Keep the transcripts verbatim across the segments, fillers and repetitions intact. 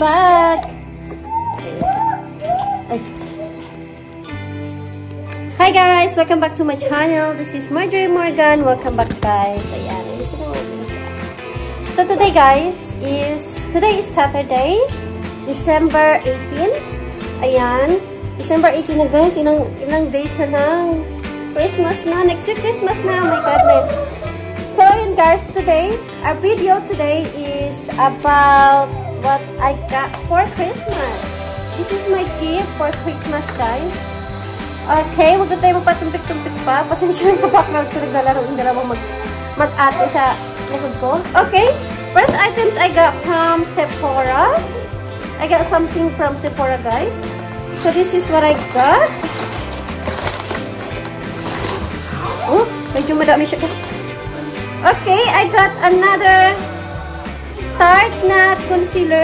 back! Hi guys! Welcome back to my channel. This is Marjorie Morgan. Welcome back guys. Ayan. So today guys is, today is Saturday, December eighteenth. Ayan. December eighteenth na guys. Ilang, ilang days na ng Christmas na. Next week Christmas na. Oh my goodness. So ayan guys, today, our video today is about what I got for Christmas. This is my gift for Christmas guys. Okay, huwag na tayo magpatumpik-tumpik pa. Pasensya sa background ko naglalaro yung dalawang mag mag-ate sa likod ko. Okay, first items I got from Sephora. I got something from Sephora guys. So this is what I got. Oh, medyo madami siya. Okay, I got another Tarte na concealer.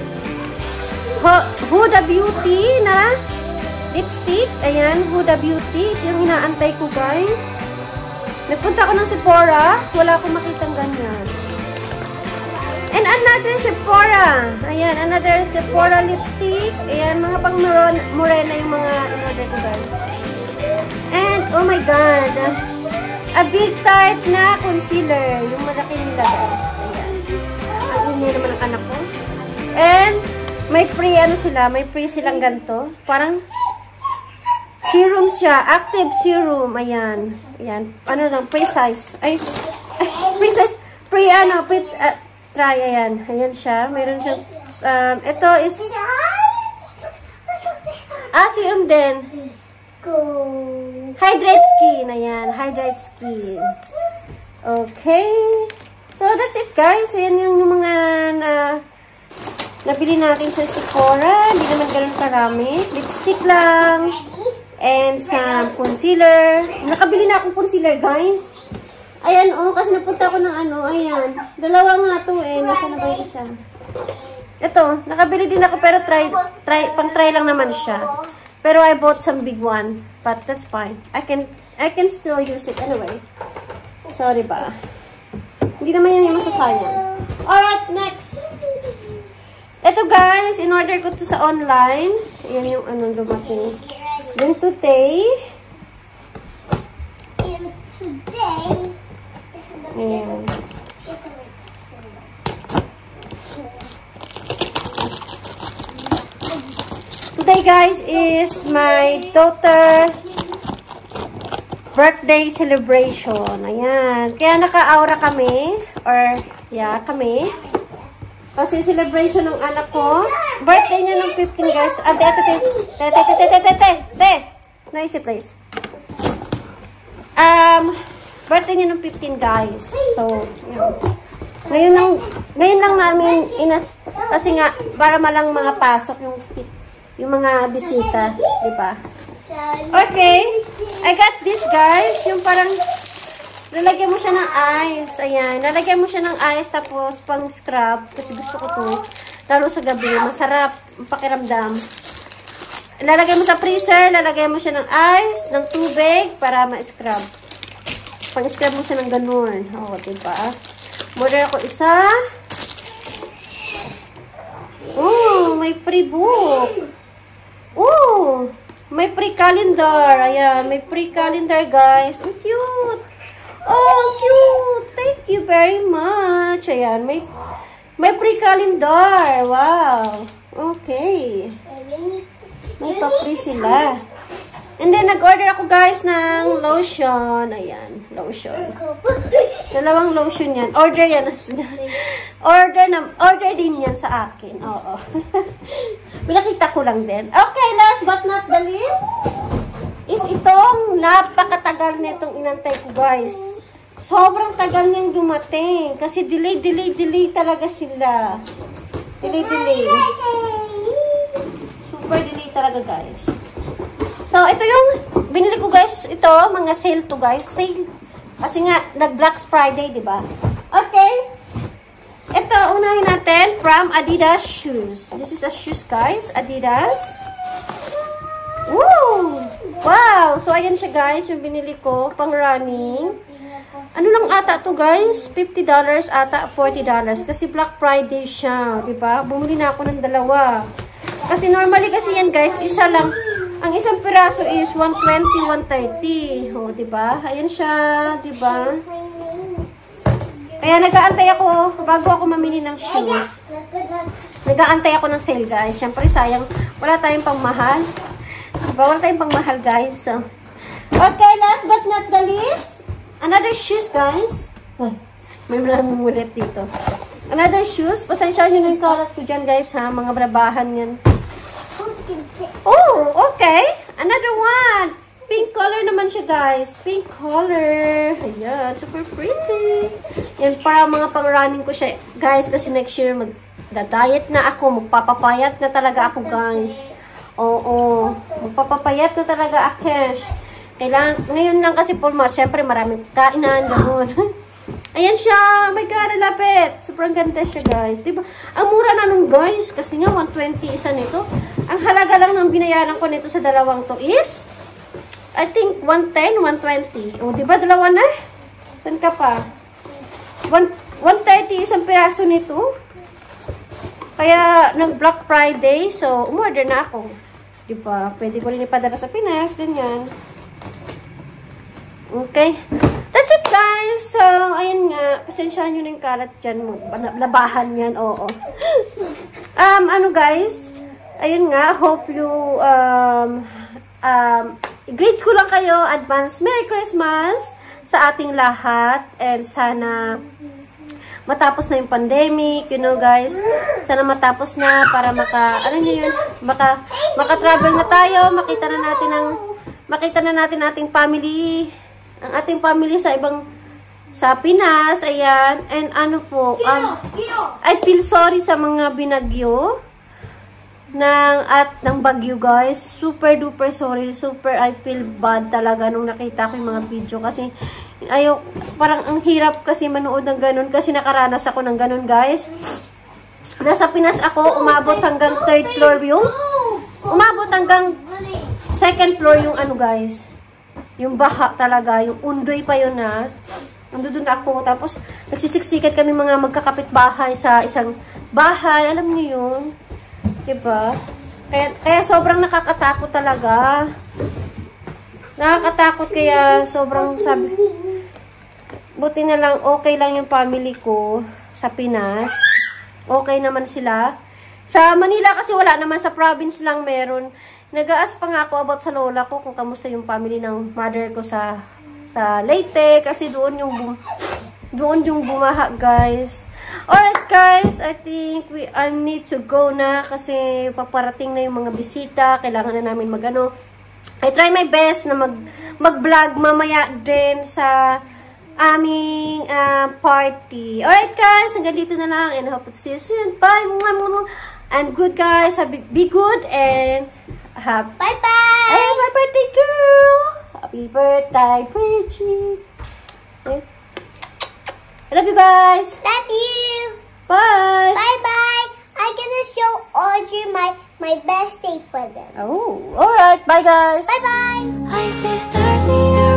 Huda Beauty na lipstick. Ayan, Huda Beauty. Ito yung inaantay ko, guys. Nagpunta ako ng Sephora. Wala akong makitang ganyan. And another Sephora. Ayan, another Sephora lipstick. Ayan, mga pang morena yung mga in-order ko, guys. And, oh my God. A big Tarte na concealer. Yung malaki nila, guys. Ayan. Ang inyo naman ang anak ko. And, may pre, ano sila, may pre silang ganito. Parang, serum siya. Active serum. Ayan. Ayan. Ano lang, pre-size. Ay, ay pre-size. Pre, ano, pre, uh, try. Ayan. Ayan siya. Meron siya, um, ito is, ah, serum din. Hydrate skin. Ayan. Hydrate skin. Okay. So, that's it, guys. Ayan yung, yung mga na, nabili natin sa Sephora. Hindi naman ganun karami. Lipstick lang. And some concealer. Nakabili na akong concealer, guys. Ayan, oh. Kasi napunta ako ng ano. Ayan. Dalawa nga to eh. Nasa na ba yung isa? Ito. Nakabili din ako pero try, try, pang try lang naman siya. Pero I bought some big one. But that's fine. I can, I can still use it anyway. Sorry ba? Hindi naman yun yung masasayang. Alright, next. Ito guys, in order ko to sa online. Ayan yung ano dumating. Then today. Ayan. Today guys is my daughter birthday celebration. Ayan. Kaya naka-aura kami. Or, yeah, kami. Kasi celebration ng anak ko. Birthday niya ng fifteen guys. Ate, ate, ate. Te, te, te, te, te, te, te. Nice place. Um, birthday niya ng fifteen guys. So, yun. Ngayon lang, ngayon lang namin inas, kasi nga, para malang mga pasok yung yung mga bisita. Diba? Okay. I got this guys. Yung parang, lalagyan mo siya ng ice. Ayan. Lalagyan mo siya ng ice tapos pang scrub. Kasi gusto ko to. Lalo sa gabi. Masarap. Pakiramdam. Lalagyan mo sa freezer. Lalagyan mo siya ng ice, ng tubig para ma-scrub. Pang-scrub mo siya ng ganun. O, diba? Order ako isa. Oh, may free book. Oh, may free calendar. Ayan. May free calendar guys. Oh, cute. Oh, cute! Thank you very much. Ayan, may may free calendar. Wow. Okay. May pa-free sila. And then, nag-order ako guys ng lotion. Ayan, lotion. Dalawang lotion yan. Order yan. Order na, order din yan sa akin. Oo. Pinakita ko lang din. Okay, last but not the least, is itong napakatagal na itong inantay ko guys. Sobrang tagal niyang dumating. Kasi delay, delay, delay talaga sila. Delay, delay. Super delay talaga guys. So, ito yung binili ko guys. Ito, mga sale to guys. Sale. Kasi nga, nag-Black Friday, diba? Okay. Ito, unahin natin from Adidas shoes. This is a shoes guys. Adidas. Woo! Wow! So, ayan siya guys, yung binili ko, pang running. Ano lang ata to guys? fifty dollars ata, forty dollars. Kasi Black Friday siya, diba? Bumili na ako ng dalawa. Kasi normally kasi yan guys, isa lang. Ang isang piraso is one twenty, one thirty. O, diba? Ayan siya, diba? Kaya nag-aantay ako, bago ako mamili ng shoes. Nag-aantay ako ng sale guys. Siyempre sayang, wala tayong pangmahal. Diba? Wala tayong pangmahal guys. So, okay, last but not the least, another shoes guys. Ay, may malang mulit dito. Another shoes. Pasensya nyo na yung kalat ko dyan guys ha. Mga brabahan yan. Oh, okay. Another one. Pink color naman siya guys. Pink color. Ayan. Super pretty. Yan para mga pang-running ko siya guys. Kasi next year mag-diet na ako. Magpapapayat na talaga ako guys. Oo. Magpapapayat na talaga ako. Kailangan, ngayon lang kasi Paul Mart. Siyempre maraming kainan. Ganoon. Ayan siya. Oh my God, lapit. Sobrang ganda siya, guys. Diba? Ang mura na nun, guys. Kasi nga, one twenty isa nito. Ang halaga lang ng binayaran ko nito sa dalawang to is, I think, one ten, one twenty. O, diba? Dalawa na? Saan ka pa? one thirty isang piraso nito. Kaya, nag-Black Friday. So, umorder na ako. Diba? Pwede ko rin ipadala sa Pinas. Ganyan. Okay. That's it guys. So, ayun nga. Pasensyahan nyo na yung kalat dyan. Labahan yan. Oo. Um, ano guys? Ayun nga. Hope you um, um, greets ko lang kayo. Advance Merry Christmas sa ating lahat. And sana matapos na yung pandemic. You know guys. Sana matapos na para maka, ano nyo yun? Maka, maka-travel na tayo. Makita na natin ang, makita na natin ating family. Ang ating family sa ibang, sa Pinas, ayan, and ano po, um, I feel sorry sa mga binagyo, ng, at ng bagyo guys, super duper sorry, super I feel bad talaga nung nakita ko yung mga video, kasi, ayaw, parang ang hirap kasi manood ng ganun, kasi nakaranas ako ng ganun guys. Nasa Pinas ako, umabot hanggang third floor yung, umabot hanggang second floor yung ano guys, yung baha talaga, yung undoy pa yun na. Nandun ako. Tapos, nagsisiksikan kami mga magkakapit bahay sa isang bahay. Alam niyo yun? Diba? Kaya, kaya sobrang nakakatakot talaga. Nakakatakot kaya sobrang sabi. Buti na lang, okay lang yung family ko sa Pinas. Okay naman sila. Sa Manila kasi wala naman. Sa province lang meron. Nag-aas pa nga ako about sa lola ko kung kamusta yung family ng mother ko sa sa Leyte kasi doon yung bum, doon yung bumaha guys. Alright guys, I think we I need to go na kasi paparating na yung mga bisita, kailangan na namin magano. I try my best na mag mag-vlog mamaya din sa aming uh, party. Alright guys, hanggang dito na lang and hope to see you soon. Bye! And good guys, have, be good and have bye bye. Hey, my birthday girl. Happy birthday, Bridget. Okay. I love you guys. Love you. Bye. Bye bye. I'm gonna show Audrey my my best day for them. Oh, all right. Bye guys. Bye bye. I see stars in your